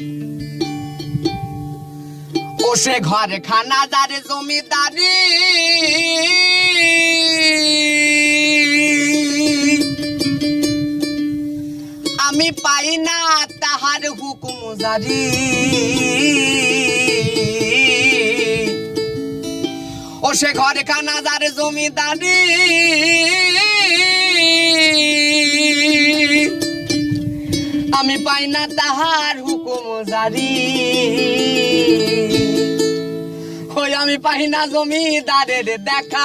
ও সে ঘরে খানা যারে জমিদারি আমি পাই না তাহার হুকুম জারি ও সে ঘরে খানা যারে জমিদারি আমি পাই না তাহার হুকুম জারি ওই আমি পাই না জমিদারের দেখা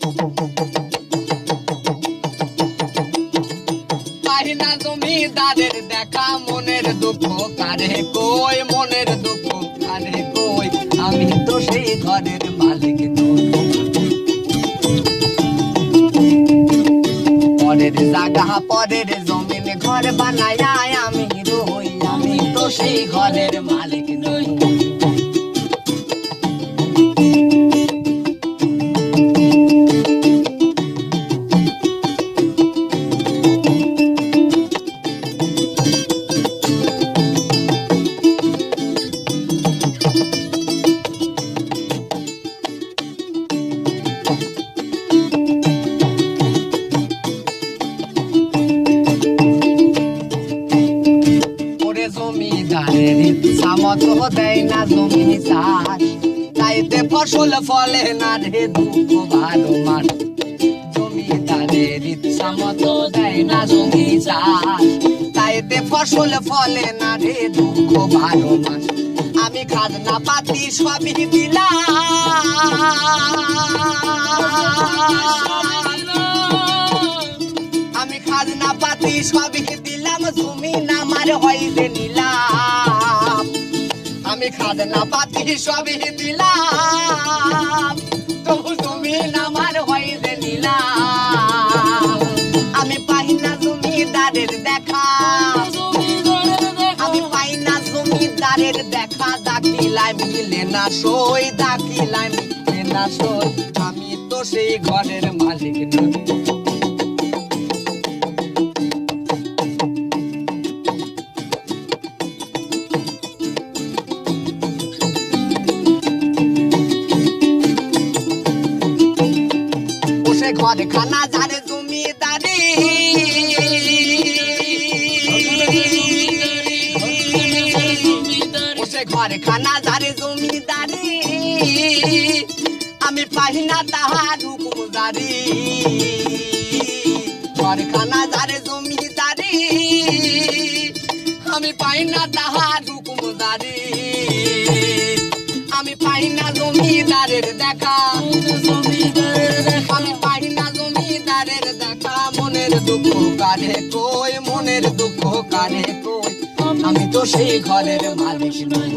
পাই না জমিদারের দেখা মনের দুঃখ কারে কই মনের দুঃখ কারে কই আমি তো সেই ঘরের মালিক পরের জায়গা পরের জমিন ঘর বানায় আমি রই আমি তো সেই ঘরের মালিক নই জমিদারের ইচ্ছা মতো দেয় না জমি চাষ তাইতে ফসল ফলে না রে দুঃখ ভালো মাস জমিদারের ইচ্ছা মতো দেয় না জমি চাষ তাইতে ফসল ফলে না রে দুঃখ ভালো মাস আমি খাজনা পাতি সবই দিলাম আমি খাজনা পাতি সবই দিলাম জমিন আমার হইতে নিলাম আমি খাজনা পাতি সবই দিলাম তবু জমিন আমার হইতে নিলাম আমি পাই না জমিদারের দেখা আমি পাই না জমিদারের দেখা দাখিলায় মিলে না সই দাখিলায় মিলে না সই আমি তো সেই ঘরের মালিক নই ঘরে খানা যারে জমিদারি ঘরে খানা যারে জমিদারি আমি পাই না তাহার হুকুম জারি ঘরে খানা যারে জমিদারি আমি পাই না তাহার হুকুম জারি আমি পাই না জমিদারের দেখা আমি পাই না জমিদারের দেখা মনের দুঃখ কারে কই মনের দুঃখ কারে কই আমি তো সেই ঘরের মালিক নই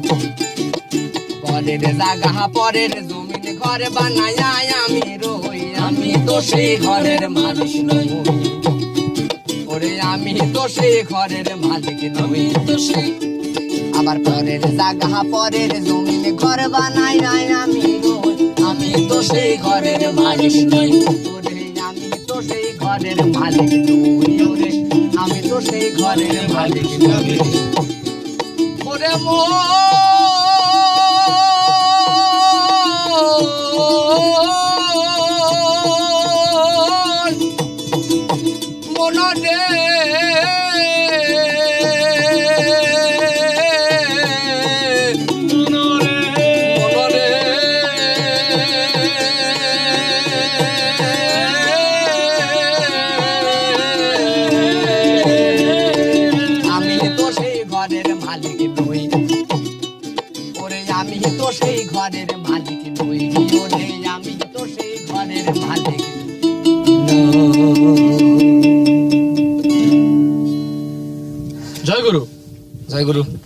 পরের জায়গা পরের জমিন ঘর বানায় আমি রই আমি তো সেই ঘরের মালিক নই ওরে আমি তো সেই ঘরের মালিক নই তো সেই আবার পরের জায়গা পরের জমিন ঘর বানায় আমি রই আমি তো সেই ঘরের মালিক নই ওরে আমি তো সেই ঘরের মালিক নই ওরে আমি তো সেই ঘরের মালিক নই ওরে মনে আমি তো সেই ঘরের মালিক নই ওরে আমি তো সেই ঘরের মালিক জয় গুরু। জয় গুরু।